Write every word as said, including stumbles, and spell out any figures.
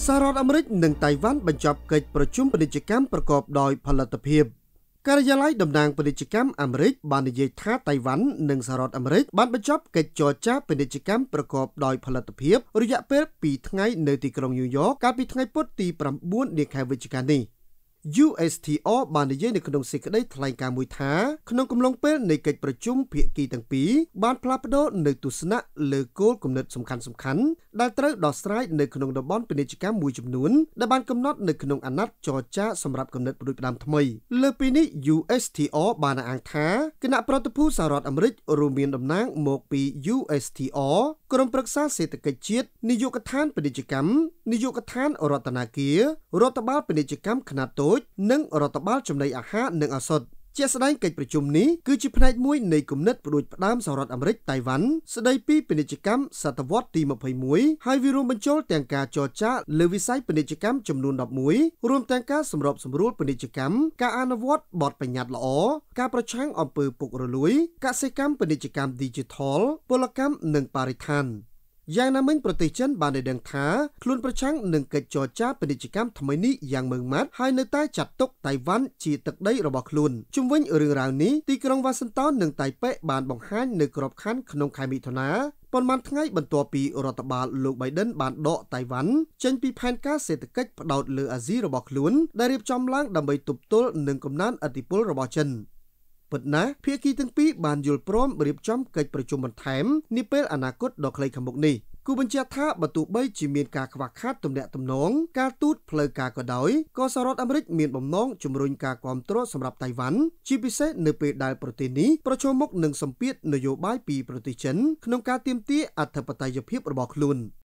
សហរដ្ឋអាមេរិកនិងតៃវ៉ាន់បញ្ចប់កិច្ចប្រជុំពាណិជ្ជកម្មប្រកបដោយផលិតភាពការិយាល័យតំណាងពាណិជ្ជកម្មអាមេរិកបាននិយាយថាតៃវ៉ាន់និងសហរដ្ឋអាមេរិកបានបញ្ចប់កិច្ចចរចាពាណិជ្ជកម្មប្រកបដោយផលិតភាពរយៈពេលពីរថ្ងៃនៅទីក្រុងញូវយ៉កកាលពីថ្ងៃពុធទីប្រាំបួននាខែវិច្ឆិកានេះ U S T R បាននិយាយនៅក្នុងសេចក្តីថ្លែងការណ៍មួយថាក្នុងកំឡុងពេលនៃកិច្ចប្រជុំភាគីទាំងពីរបានផ្លាស់ប្ដូរនៅទស្សនៈលើគោលគំនិតសំខាន់សំខាន់ដែលត្រូវដោះស្រាយនៅក្នុងតំបន់ពាណិជ្ជកម្មមួយចំនួនដែលបានកំណត់នៅក្នុងអាណត្តិចរចាសម្រាប់គំនិតផ្ដួចផ្ដើមថ្មីលើពីនេះ U S T R បានអះអាងថាគណៈប្រតិភូសហរដ្ឋអាមេរិករួមមានតំណាងមកពី U S T R ក្រុមប្រឹក្សាសេដ្ឋកិច្ចជាតិនាយកដ្ឋានពាណិជ្ជកម្មនាយកដ្ឋានរដ្ឋាភិបាលរដ្ឋបាលពាណិជ្ជកម្មខ្នាតតូចនិងរដ្ឋបាលចំណីអាហារនិងឱសថជាស្ដែងកិច្ចប្រជុំនេះគឺជាផ្នែកមួយនៃគំនិតផ្ដួចផ្ដើមសហរដ្ឋអាមេរិកតៃវ៉ាន់ស្ដីពីពាណិជ្ជកម្មសតវត្សទីម្ភៃមួយហើយវារួមបញ្ចូលទាំងការចរចាលើវិស័យពាណិជ្ជកម្មចំនួនដប់មួយរួមទាំងការសម្របសម្រួលពាណិជ្ជកម្មការអនុវត្តបទបញ្ញត្តិល្អការប្រឆាំងអំពើពុករលួយកសិកម្មពាណិជ្ជកម្ម Digital ពលកម្មនិងបរិស្ថានយ៉ាងណាមិញប្រទេសចិនបានឲ្យដឹងថាខ្លួនប្រឆាំងនឹងកិច្ចចរចាពាណិជ្ជកម្មថ្មីនេះយ៉ាងម៉ឺងម៉ាត់ហើយនៅតែចាត់ទុកតៃវ៉ាន់ជាទឹកដីរបស់ខ្លួនជុំវិញរឿងរ៉ាវនេះទីក្រុងវ៉ាស៊ីនតោននិងតៃប៉េបានបង្ហាញនៅក្របខ័ណ្ឌក្នុងខែមិថុនាប៉ុន្មានថ្ងៃបន្ទាប់ពីរដ្ឋបាលលោក Biden បានដកតៃវ៉ាន់ចេញពីផែនការសេដ្ឋកិច្ចផ្ដោតលើអាស៊ីរបស់ខ្លួនដែលរៀបចំឡើងដើម្បីទប់ទល់នឹងកំណើនឥទ្ធិពលរបស់ចិនពិតណាស់ភាគីទាំងពីរបានយល់ព្រមរៀបចំកិច្ចប្រជុំបន្ថែមនាពេលអនាគតដ៏ខ្លីខាងមុខនេះគូបញ្ជាក់ថាបើទោះបីជាមានការខ្វះខាតទំនាក់ទំនងការទូតផ្លូវការក៏ដោយក៏សហរដ្ឋអាមេរិកមានបំណងជំរុញការគាំទ្រសម្រាប់តៃវ៉ាន់ជាពិសេសនៅពេលដែលប្រទេសនេះប្រឈមមុខនឹងសម្ពាធនយោបាយពីប្រទេសចិនក្នុងការទាមទារអធិបតេយ្យភាពរបស់ខ្លួន